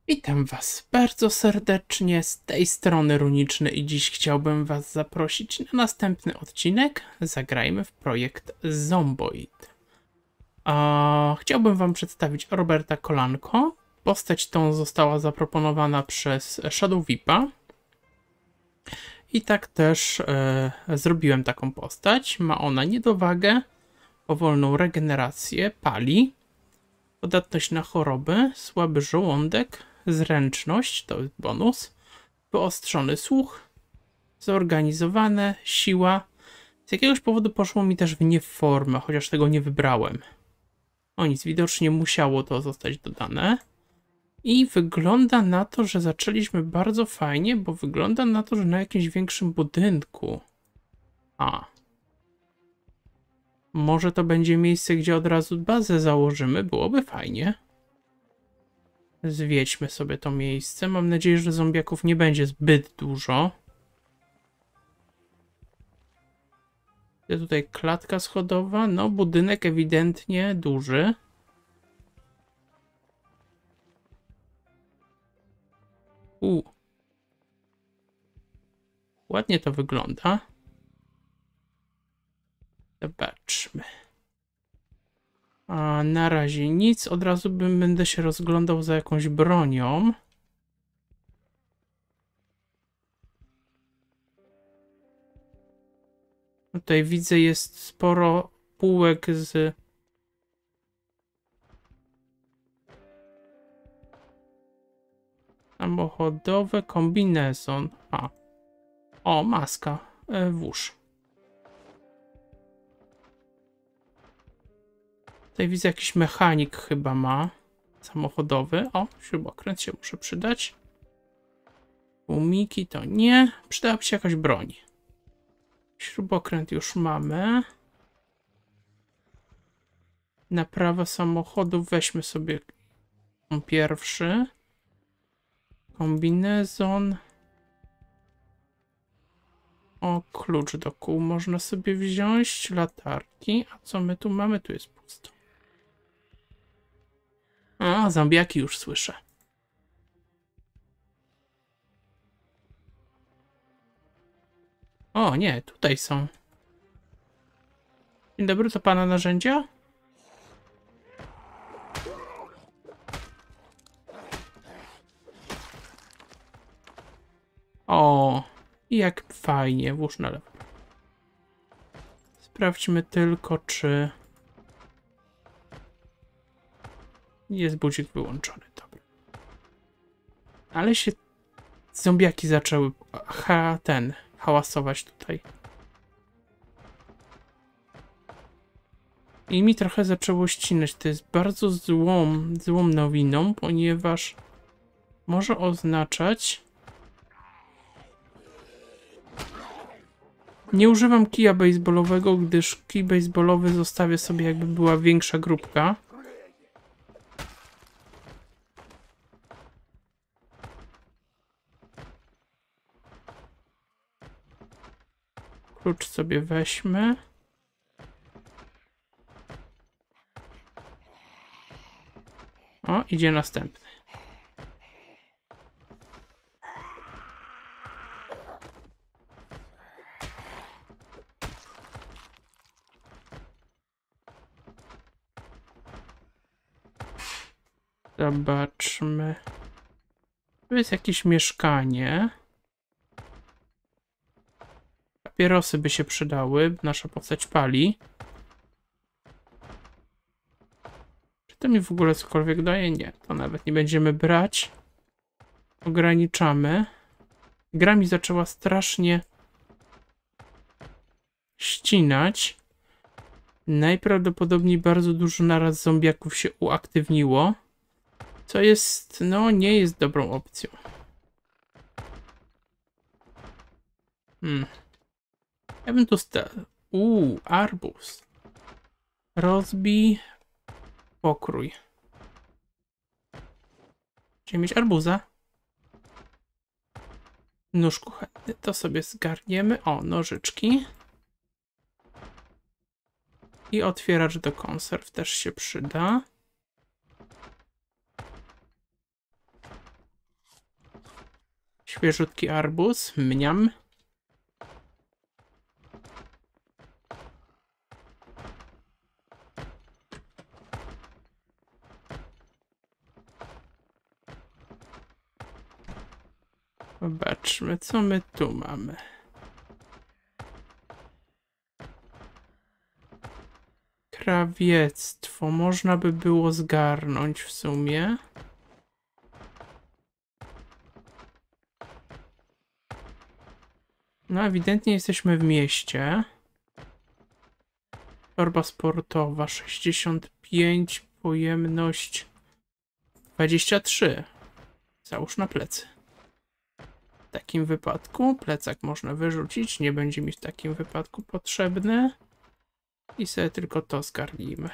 Witam Was bardzo serdecznie, z tej strony Runiczny i dziś chciałbym Was zaprosić na następny odcinek. Zagrajmy w projekt Zomboid. Chciałbym Wam przedstawić Roberta Kolanko. Postać tą została zaproponowana przez Shadow Vipa. I tak też zrobiłem taką postać. Ma ona niedowagę, powolną regenerację, pali, podatność na choroby, słaby żołądek, zręczność, to jest bonus, wyostrzony słuch, zorganizowane, siła. Z jakiegoś powodu poszło mi też w nieformę, chociaż tego nie wybrałem. O nic, widocznie musiało to zostać dodane. I wygląda na to, że zaczęliśmy bardzo fajnie, bo wygląda na to, że na jakimś większym budynku. Może to będzie miejsce, gdzie od razu bazę założymy, byłoby fajnie. Zwiedźmy sobie to miejsce. Mam nadzieję, że zombiaków nie będzie zbyt dużo. Jest tutaj klatka schodowa. No, budynek ewidentnie duży. Ładnie to wygląda. Zobaczmy. A na razie nic. Od razu będę się rozglądał za jakąś bronią. Tutaj widzę, jest sporo półek z... samochodowe, kombinezon. O, maska. Włóż. Tutaj widzę, jakiś mechanik chyba ma. Samochodowy. O, śrubokręt się muszę przydać. Umiki to nie. Przydałaby się jakaś broń. Śrubokręt już mamy. Naprawa samochodu. Weźmy sobie pierwszy. Kombinezon. O, klucz do kół można sobie wziąć. Latarki. A co my tu mamy? Tu jest pusto. A, zombiaki już słyszę. O, nie, tutaj są. Dzień dobry, to pana narzędzia? O, jak fajnie, włóż na lewo. Sprawdźmy tylko, czy jest budzik wyłączony. Dobra. Ale się zombiaki zaczęły hałasować tutaj. I mi trochę zaczęło ścinać. To jest bardzo złą nowiną, ponieważ może oznaczać... Nie używam kija baseballowego, gdyż kij baseballowy zostawię sobie, jakby była większa grupka. Klucz sobie weźmy. O, idzie następny. Zobaczmy. Tu jest jakieś mieszkanie. Papierosy by się przydały. Nasza postać pali. Czy to mi w ogóle cokolwiek daje? Nie. To nawet nie będziemy brać. Ograniczamy. Gra mi zaczęła strasznie ścinać. Najprawdopodobniej bardzo dużo naraz zombiaków się uaktywniło. Co jest, no, nie jest dobrą opcją. Ja bym tu arbuz. Rozbij. Pokrój. Chciałem mieć arbuza. Nóż kuchenny, to sobie zgarniemy. O, nożyczki. I otwieracz do konserw też się przyda. Świeżutki arbuz. Mniam. Zobaczmy, co my tu mamy. Krawiectwo. Można by było zgarnąć w sumie. No, ewidentnie jesteśmy w mieście. Torba sportowa 65, pojemność 23. Załóż na plecy. W takim wypadku plecak można wyrzucić, nie będzie mi w takim wypadku potrzebny. I sobie tylko to zgarnijmy.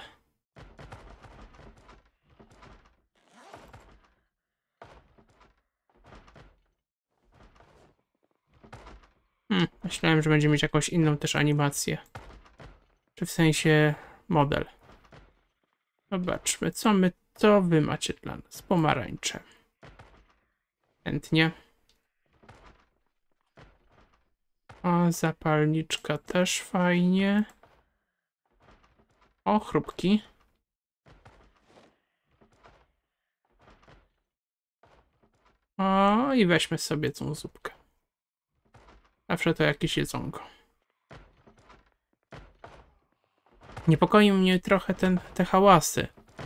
Myślałem, że będzie mieć jakąś inną też animację. Czy w sensie model. Zobaczmy, co wy macie dla nas. Pomarańcze. Chętnie. A zapalniczka też fajnie. O, chrupki. O, i weźmy sobie tą zupkę. Zawsze to jakieś jedzonko. Niepokoi mnie trochę te hałasy.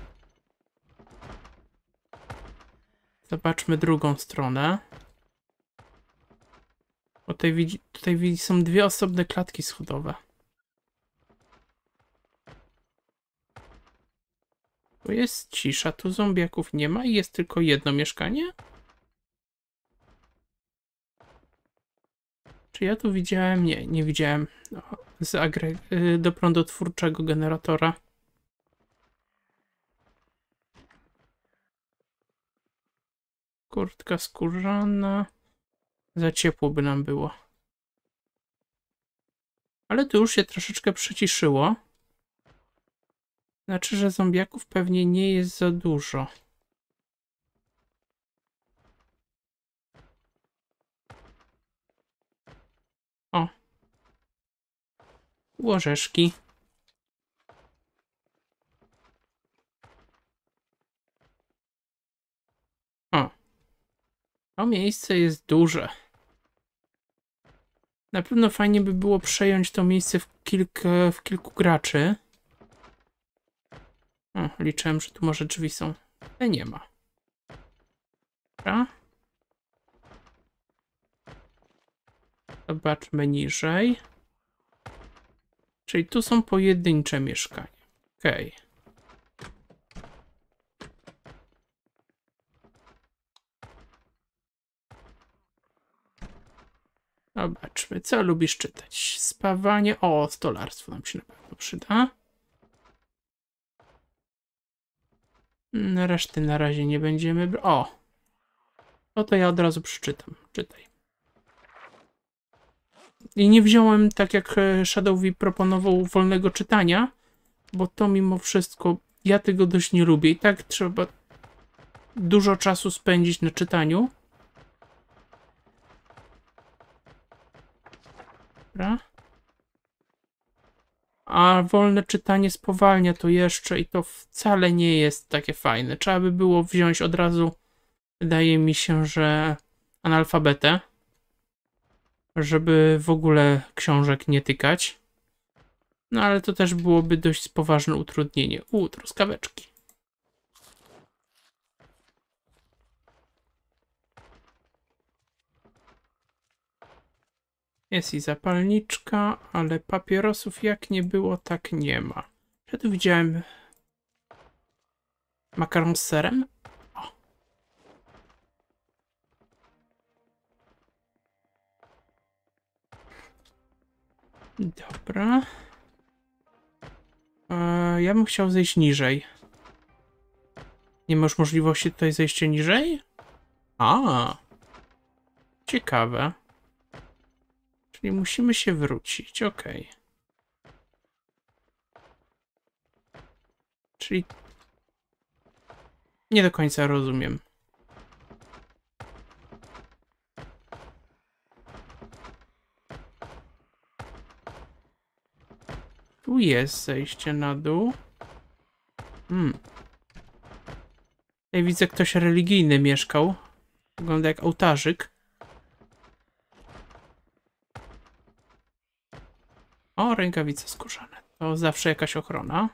Zobaczmy drugą stronę. Bo tutaj są dwie osobne klatki schodowe. Tu jest cisza, tu zombiaków nie ma i jest tylko jedno mieszkanie? Czy ja tu widziałem? Nie, nie widziałem. No, do prądotwórczego generatora. Kurtka skórzana. Za ciepło by nam było. Ale tu już się troszeczkę przyciszyło. Znaczy, że zombiaków pewnie nie jest za dużo. O. Łożeszki. O. To miejsce jest duże. Na pewno fajnie by było przejąć to miejsce w kilku graczy. O, liczyłem, że tu może drzwi są. Ale nie ma. Dobra. Zobaczmy niżej. Czyli tu są pojedyncze mieszkania. Okej. Zobaczmy, co lubisz czytać. Spawanie. O, stolarstwo nam się na pewno przyda. Reszty na razie nie będziemy. O! No to ja od razu przeczytam. Czytaj. I nie wziąłem, tak jak Shadowy proponował, wolnego czytania, bo to mimo wszystko ja tego dość nie lubię. I tak trzeba dużo czasu spędzić na czytaniu. Dobra. A wolne czytanie spowalnia to jeszcze i to wcale nie jest takie fajne. Trzeba by było wziąć od razu, wydaje mi się, że analfabetę, żeby w ogóle książek nie tykać. No ale to też byłoby dość poważne utrudnienie. Truskaweczki. Jest i zapalniczka, ale papierosów jak nie było, tak nie ma. Ja tu widziałem makaron z serem. O. Dobra. Ja bym chciał zejść niżej. Nie masz możliwości tutaj zejścia niżej? A, ciekawe. Czyli musimy się wrócić, okej. Czyli nie do końca rozumiem. Tu jest zejście na dół. Tutaj widzę, ktoś religijny mieszkał. Wygląda jak ołtarzyk. O, rękawice skórzane. To zawsze jakaś ochrona.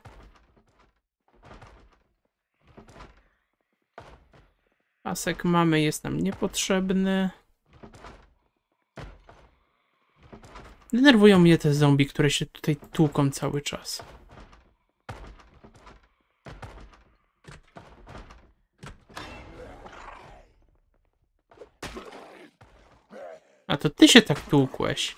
Pasek mamy, jest nam niepotrzebny. Denerwują mnie te zombie, które się tutaj tłuką cały czas. A to ty się tak tłukłeś.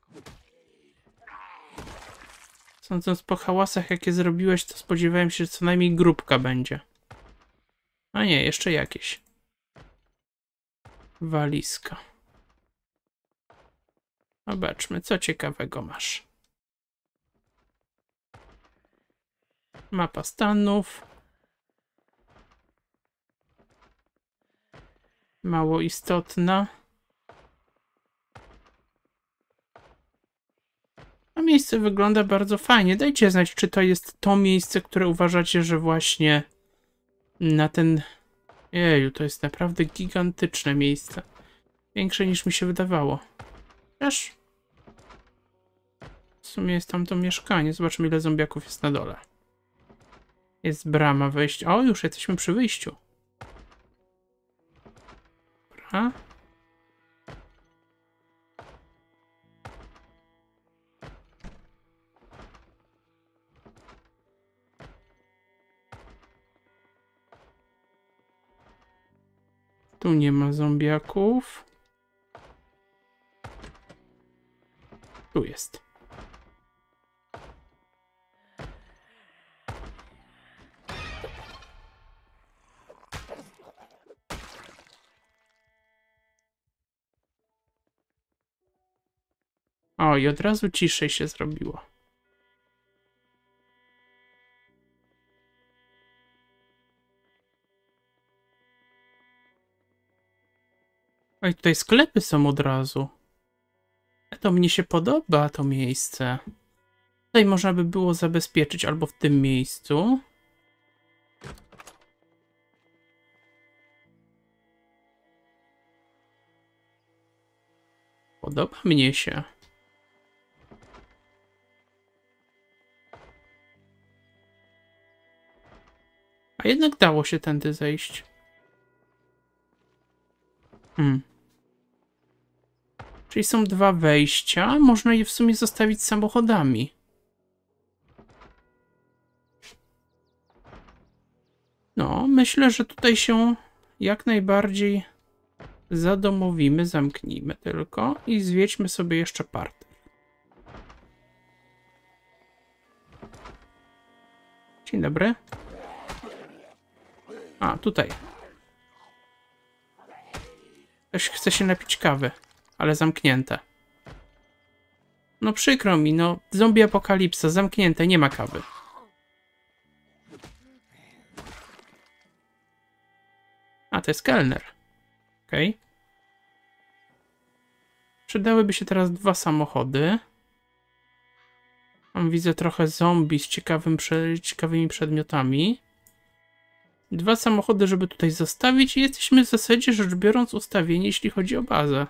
Sądząc po hałasach, jakie zrobiłeś, to spodziewałem się, że co najmniej grupka będzie. A nie, jeszcze jakieś. Walizka. Zobaczmy, co ciekawego masz. Mapa Stanów. Mało istotna. A miejsce wygląda bardzo fajnie. Dajcie znać, czy to jest to miejsce, które uważacie, że właśnie na ten... Jeju, to jest naprawdę gigantyczne miejsce. Większe niż mi się wydawało. Też w sumie jest tam to mieszkanie. Zobaczmy, ile zombiaków jest na dole. Jest brama wejścia. O, już jesteśmy przy wyjściu. Dobra. Tu nie ma zombiaków. Tu jest. O, i od razu ciszej się zrobiło. Oj, tutaj sklepy są od razu. To mnie się podoba, to miejsce. Tutaj można by było zabezpieczyć albo w tym miejscu. Podoba mnie się. A jednak dało się tędy zejść. Czyli są dwa wejścia. Można je w sumie zostawić samochodami. No, myślę, że tutaj się jak najbardziej zadomowimy. Zamknijmy tylko i zwiedźmy sobie jeszcze parter. Dzień dobry. A, tutaj. Ktoś chce się napić kawy, ale zamknięte. No przykro mi, no zombie apokalipsa, zamknięte, nie ma kawy. A, to jest kelner. Okej. Okay. Przydałyby się teraz dwa samochody. Tam widzę trochę zombie z ciekawymi przedmiotami. Dwa samochody, żeby tutaj zostawić i jesteśmy w zasadzie rzecz biorąc ustawieni, jeśli chodzi o bazę.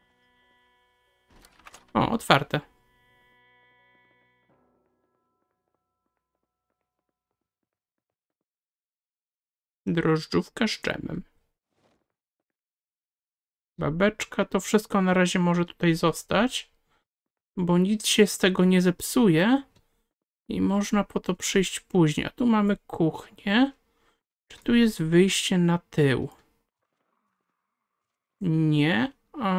O, otwarte. Drożdżówka z dżemem. Babeczka, to wszystko na razie może tutaj zostać, bo nic się z tego nie zepsuje i można po to przyjść później. A tu mamy kuchnię. Czy tu jest wyjście na tył? Nie.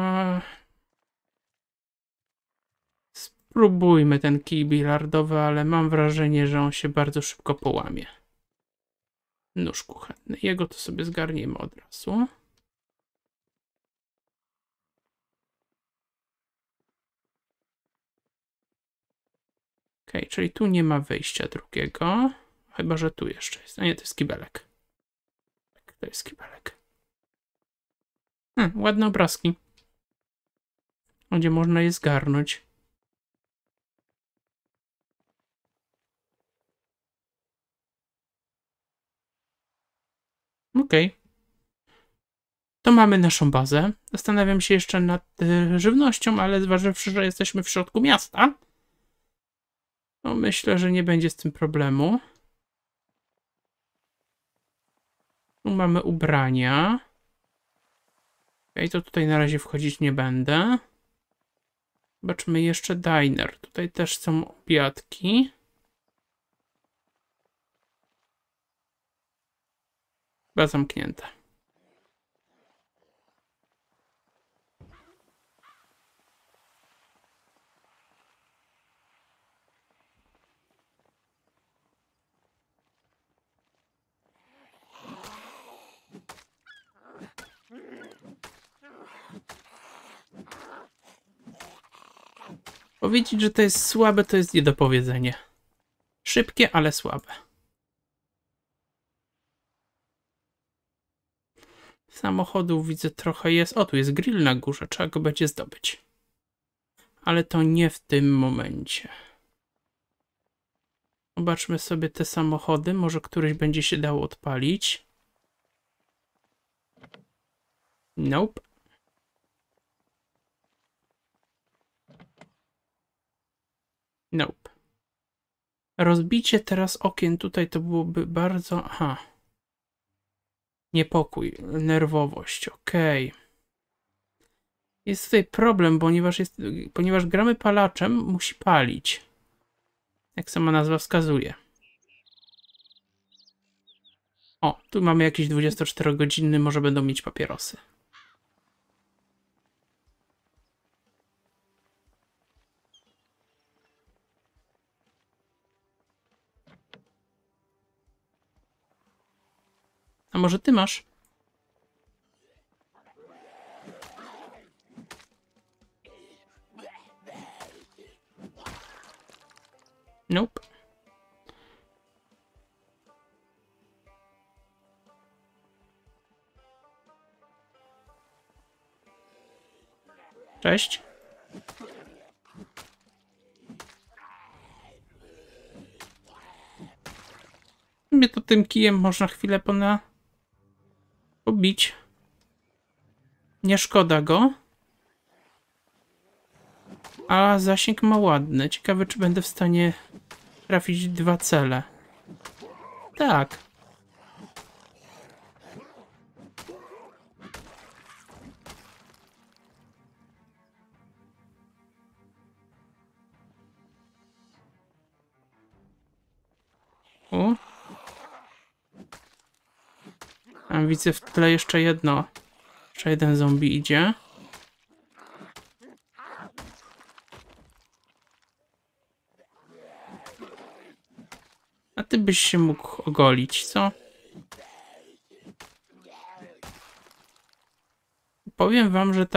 Spróbujmy ten kij bilardowy, ale mam wrażenie, że on się bardzo szybko połamie. Nóż kuchenny. Jego to sobie zgarniemy od razu. Okej, czyli tu nie ma wyjścia drugiego. Chyba że tu jeszcze jest. A nie, to jest kibelek. Tak, to jest kibelek. Ładne obrazki. Gdzie można je zgarnąć. Okej. To mamy naszą bazę. Zastanawiam się jeszcze nad żywnością, ale zważywszy, że jesteśmy w środku miasta, to myślę, że nie będzie z tym problemu. Tu mamy ubrania. Okej, to tutaj na razie wchodzić nie będę. Zobaczmy jeszcze diner. Tutaj też są obiadki. Chyba zamknięte. Powiedzieć, że to jest słabe, to jest niedopowiedzenie. Szybkie, ale słabe. Samochodów widzę trochę jest. O, tu jest grill na górze, trzeba go będzie zdobyć. Ale to nie w tym momencie. Zobaczmy sobie te samochody, może któryś będzie się dało odpalić. Nope. Nope. Rozbicie teraz okien tutaj to byłoby bardzo... Aha. Niepokój, nerwowość, okej. Jest tutaj problem, ponieważ gramy palaczem, musi palić. Jak sama nazwa wskazuje. O, tu mamy jakiś 24-godzinny, może będą mieć papierosy. A może ty masz? Nope. Cześć. Mnie to tym kijem można chwilę pobić. Nie szkoda go. A zasięg ma ładny. Ciekawe, czy będę w stanie trafić 2 cele. Tak. U. A widzę w tle jeszcze jedno. Jeszcze jeden zombie idzie. A ty byś się mógł ogolić, co? Powiem wam, że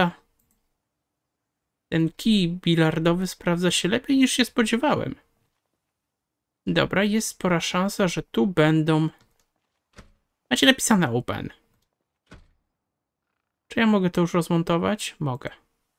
ten kij bilardowy sprawdza się lepiej niż się spodziewałem. Dobra, jest spora szansa, że tu będą... Macie napisane open. Czy ja mogę to już rozmontować? Mogę.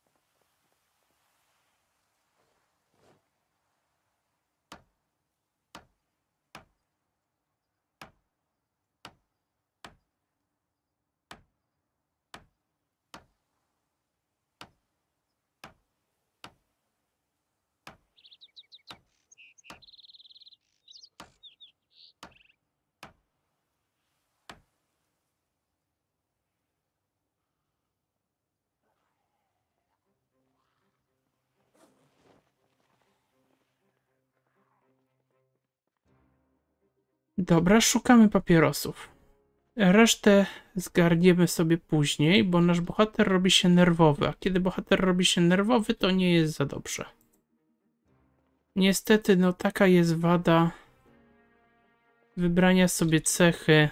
Dobra, szukamy papierosów. Resztę zgarniemy sobie później, bo nasz bohater robi się nerwowy, a kiedy bohater robi się nerwowy, to nie jest za dobrze. Niestety, no taka jest wada wybrania sobie cechy.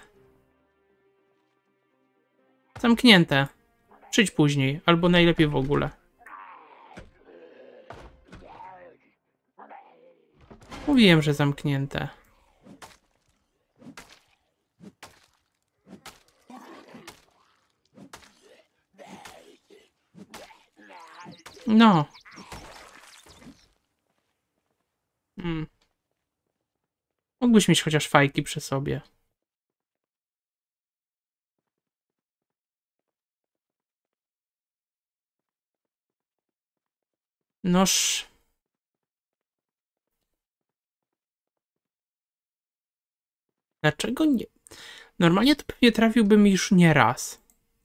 Zamknięte. Przyjdź później, albo najlepiej w ogóle. Mówiłem, że zamknięte. No. Mógłbyś mieć chociaż fajki przy sobie. Noż... Dlaczego nie? Normalnie to pewnie trafiłbym już nie raz.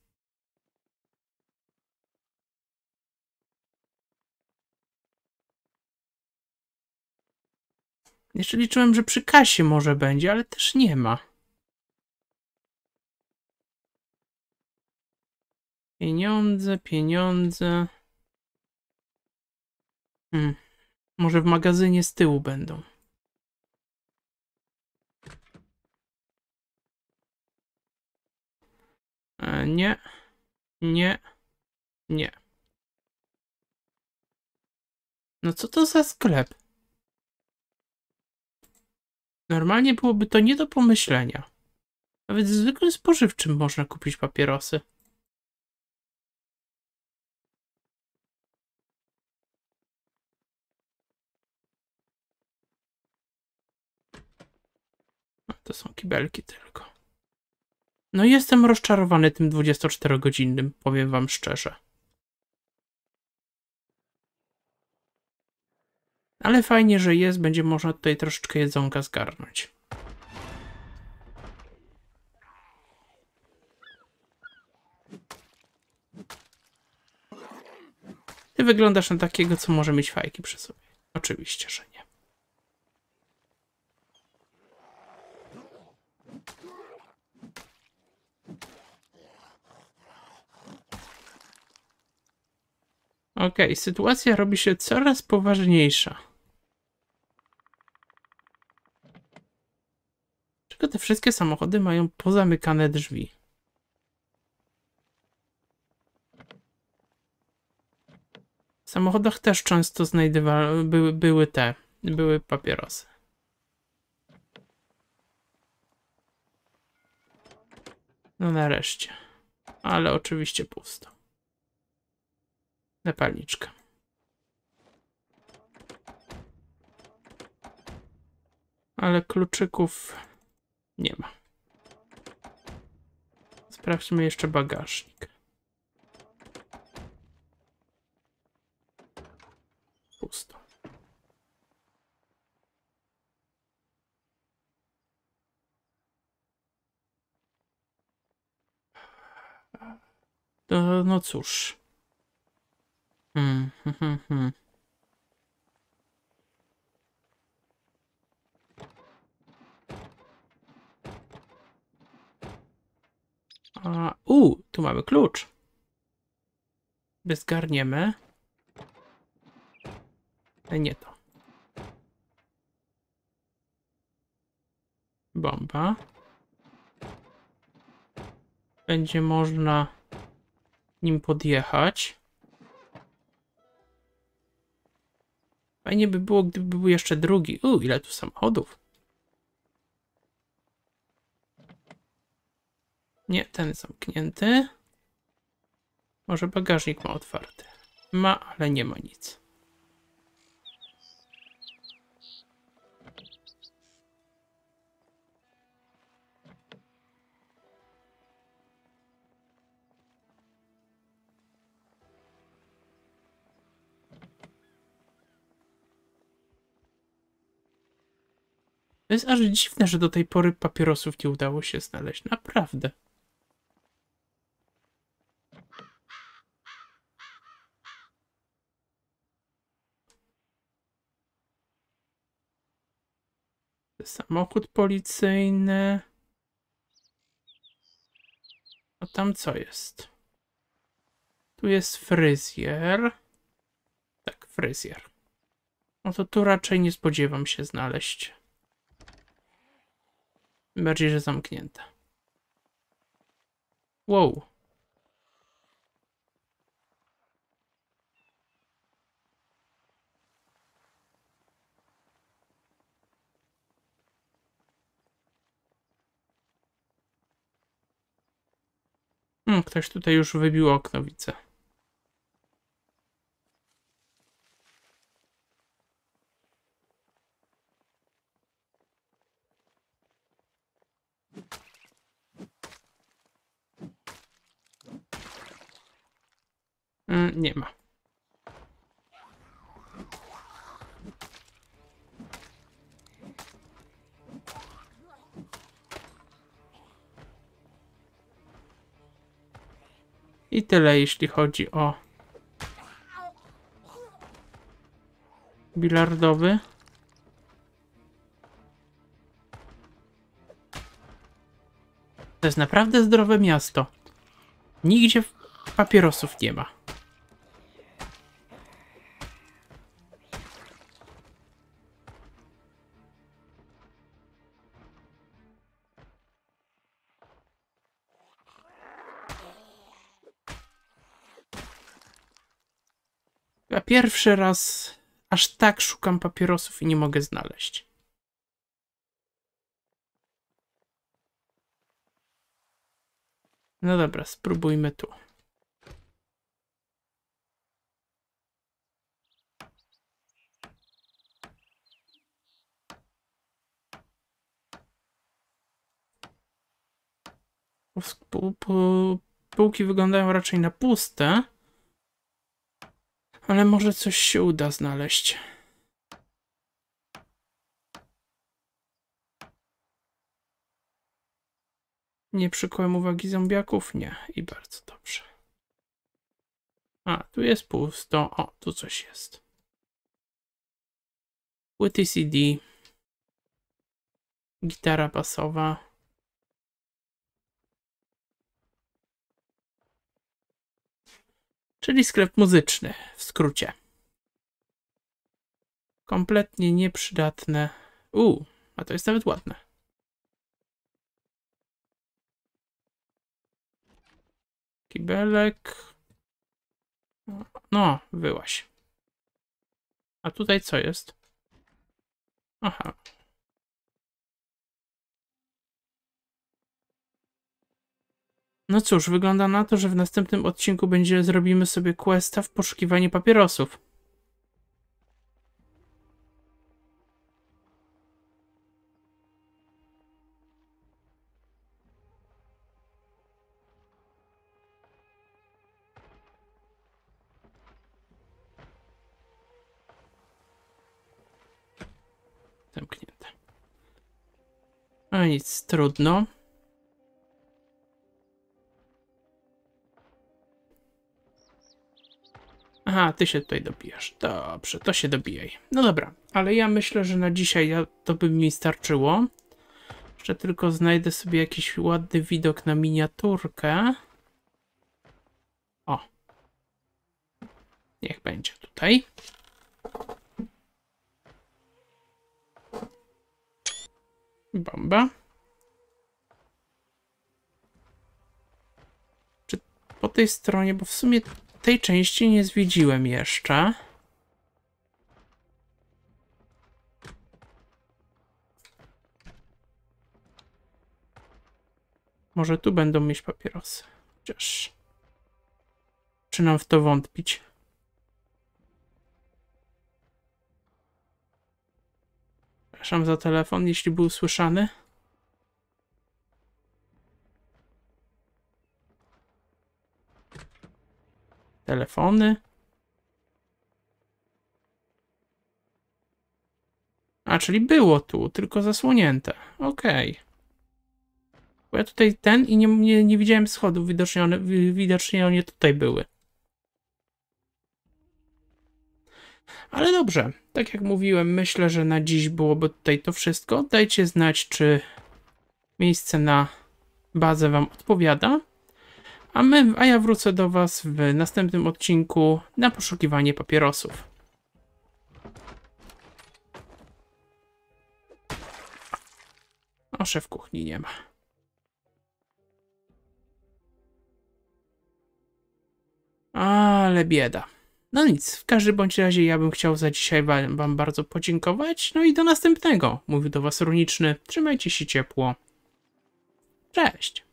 Jeszcze liczyłem, że przy kasie może będzie, ale też nie ma. Pieniądze, pieniądze. Może w magazynie z tyłu będą. Nie, nie, nie. No co to za sklep? Normalnie byłoby to nie do pomyślenia. Nawet w zwykłym spożywczym można kupić papierosy. To są kibelki tylko. No jestem rozczarowany tym 24-godzinnym, powiem wam szczerze. Ale fajnie, że jest, będzie można tutaj troszeczkę jedzonka zgarnąć. Ty wyglądasz na takiego, co może mieć fajki przy sobie. Oczywiście, że nie. Okej, sytuacja robi się coraz poważniejsza. Czego te wszystkie samochody mają pozamykane drzwi? W samochodach też często były papierosy. No nareszcie. Ale oczywiście pusto. Zapalniczka. Ale kluczyków nie ma. Sprawdźmy jeszcze bagażnik. Pusto. No cóż. Hmm. Tu mamy klucz. Zgarniemy. Nie to. Bomba. Będzie można nim podjechać. Fajnie by było, gdyby był jeszcze drugi. Ile tu samochodów. Nie, ten zamknięty. Może bagażnik ma otwarty. Ma, ale nie ma nic. To jest aż dziwne, że do tej pory papierosów nie udało się znaleźć. Naprawdę. Samochód policyjny. A tam co jest? Tu jest fryzjer. Tak, fryzjer. No to tu raczej nie spodziewam się znaleźć. Bardziej, że zamknięte. Wow. Ktoś tutaj już wybił okno, widzę. Nie ma. I tyle, jeśli chodzi o bilardowy. To jest naprawdę zdrowe miasto. Nigdzie papierosów nie ma. Ja pierwszy raz aż tak szukam papierosów i nie mogę znaleźć. No dobra, spróbujmy tu. Półki wyglądają raczej na puste, ale może coś się uda znaleźć. Nie przykułem uwagi zombiaków? Nie. I bardzo dobrze. A, tu jest pusto. O, tu coś jest. Płyty CD. Gitara basowa. Czyli sklep muzyczny, w skrócie. Kompletnie nieprzydatne. A to jest nawet ładne. Kibelek. No, wyłaś. A tutaj co jest? Aha. No cóż, wygląda na to, że w następnym odcinku zrobimy sobie questa w poszukiwaniu papierosów. Zamknięte. A nic, trudno. Aha, ty się tutaj dobijasz. Dobrze, to się dobijaj. No dobra, ale ja myślę, że na dzisiaj to by mi starczyło. Jeszcze tylko znajdę sobie jakiś ładny widok na miniaturkę. O. Niech będzie tutaj. Bomba. Czy po tej stronie, bo w sumie tej części nie zwiedziłem jeszcze. Może tu będą mieć papierosy. Chociaż zaczynam w to wątpić. Przepraszam za telefon, jeśli był słyszany. Telefony. A, czyli było tu, tylko zasłonięte. Okej. Bo ja tutaj i nie widziałem schodów, widocznie one tutaj były. Ale dobrze, tak jak mówiłem, myślę, że na dziś byłoby tutaj to wszystko. Dajcie znać, czy miejsce na bazę wam odpowiada. A ja wrócę do was w następnym odcinku na poszukiwanie papierosów. O, szef kuchni nie ma. Ale bieda. No nic, w każdym bądź razie ja bym chciał za dzisiaj wam bardzo podziękować. No i do następnego. Mówił do was Runiczny. Trzymajcie się ciepło. Cześć.